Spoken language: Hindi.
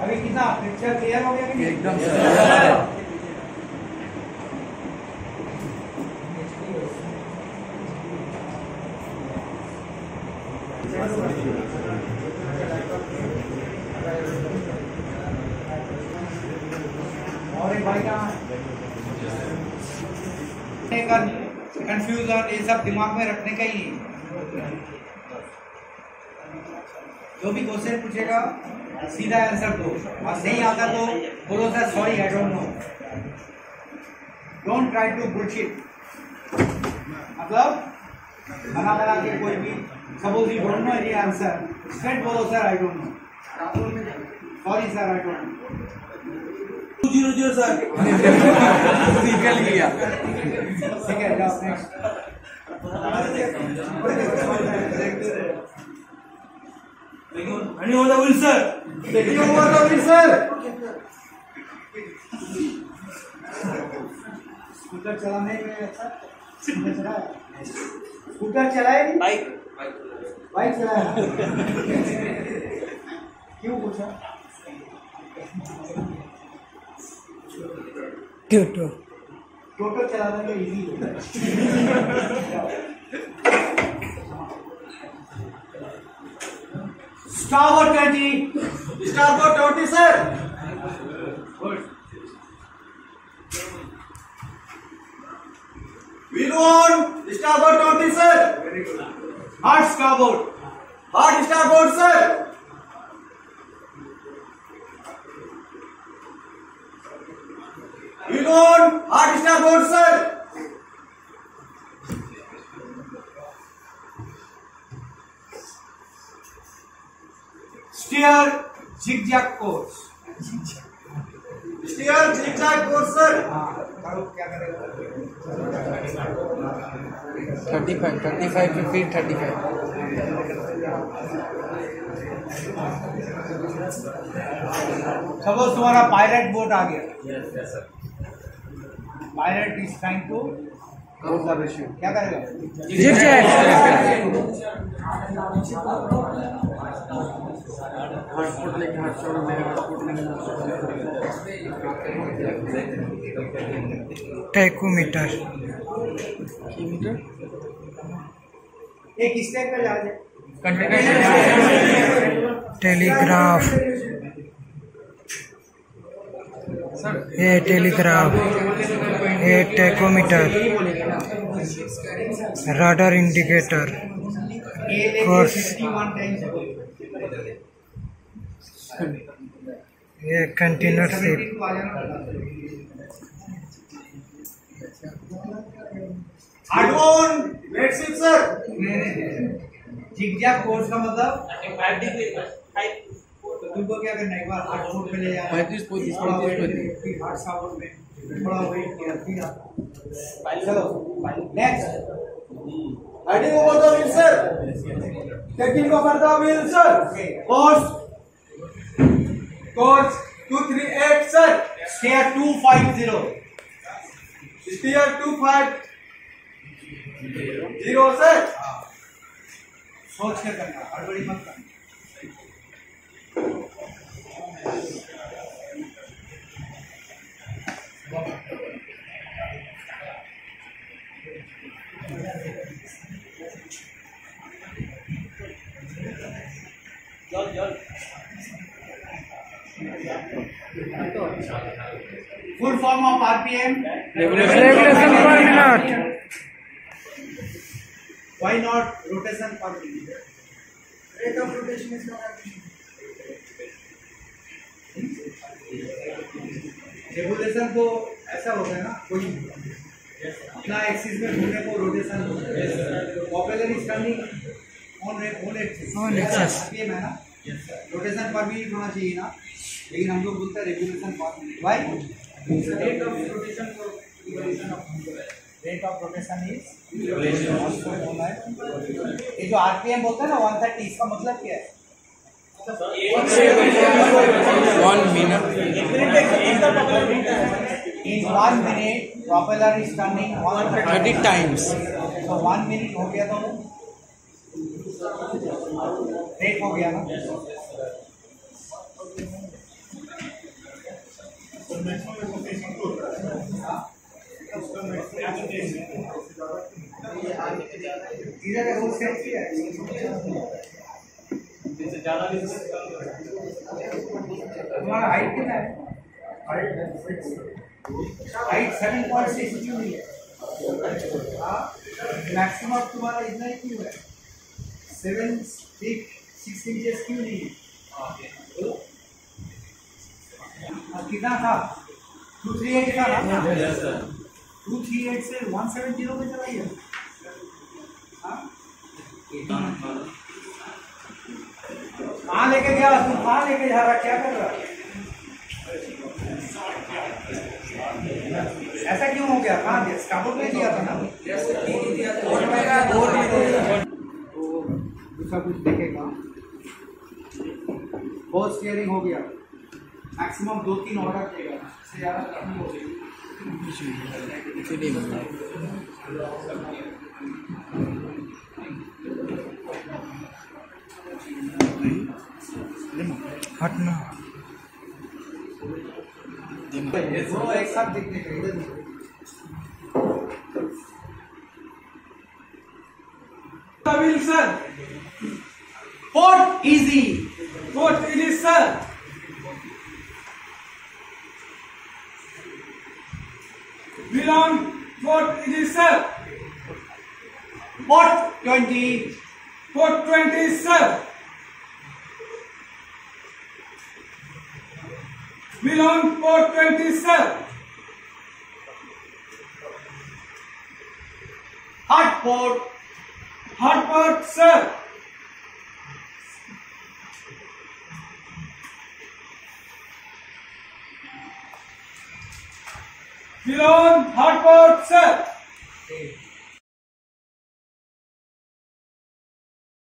अभी कितना पिक्चर क्लियर हो गया कि एकदम और एक भाई कहाँ है? कंफ्यूजन ये सब दिमाग में रखने का ही है। जो भी क्वेश्चन पूछेगा सीधा आंसर दो, और नहीं आता तो बोलो sir sorry I don't know. Don't try to bullshit, मतलब बना बना के कोई भी सपोज यू डोंट नो ये आंसर, स्ट्रेट बोलो sir I don't know, sorry sir I don't know. 200 sir निकल गया। ठीक है जाओ नेक्स्ट। नहीं होता विल सर, नहीं होता विल सर। स्कूटर चलाने में अच्छा स्कूटर चलाए बाइक चलाया क्यों पूछा? टोटो चलाने में easy starboard 20 starboard 20 sir. Wheel on starboard 20 sir. Hard starboard sir. Wheel on hard starboard sir. Steer zigzag course. Steer zigzag course sir. क्या करेगा? 35 की फीट 35। सपोज तुम्हारा पायलट बोट आ गया, पायलट इज ट्राइंग टू क्या करेगा? टैकोमीटर एक स्टेप पे जा जाए। टेलीग्राफ, ये टेलीग्राफ, ये टैकोमीटर, राडार इंडिकेटर, कोर्स, ये कंटेनर शिप, हार्डवोन बेडशीट सर। जिगजैग कोर्स का मतलब तुमको क्या करना है, एक बार हार्ड मोड पे ले जाना, 35 हार्ड साउंड में थोड़ा वेट किया फिर आता। चलो next. Heading over the wheel sir. Taking over the wheel sir. Course 238 sir. Steer 250। Steer 250 sir. सोच के करना, हड़बड़ी मत करना। Full form of RPM? Regulation per minute. Why not rotation per minute? Rate of rotation is not efficient. Regulation तो ऐसा होगा ना, कोई अपना एक्सिस में घूमने को rotation popular is turning on axis ये है ना, रोटेशन पर भी होना चाहिए ना, लेकिन हम लोग बोलते हैं regulation per. Why? Rate of rotation is ये जो आरपीएम बोलते हैं ना 130, इसका मतलब क्या है? 1 minute. In 1 minute, propeller is turning 30 times. तो 1 minute हो गया तो ब्रेक हो गया ना। इधर वो सेट किया है तुम्हारा हाइट कितना है? हाइट 7.6 क्यों नहीं है? मैक्सिमम तुम्हारा इतना ही क्यों है? 6 इंचेस क्यों नहीं है? कितना था? 238 था ना? 238 से 170 पे चला गया। कहाँ लेके गया तू? कहाँ लेके जा रहा? क्या कर रहा? ऐसा क्यों हो गया? कहाँ दिया? स्टार्ट में दिया था ना? तो दूसरा कुछ देखेगा। बहुत स्टीयरिंग हो गया। मैक्सिमम 2-3 ऑर्डर देगा, इससे ज़्यादा नहीं हो गई। हटना दोनों एक साथ दिखने का इधर Will sir. Port easy. What it is sir? Belong. What it is sir? Port 20. Port 20 sir. Belong port 20 sir. Hard port. Hot port sir. Belong hot port sir.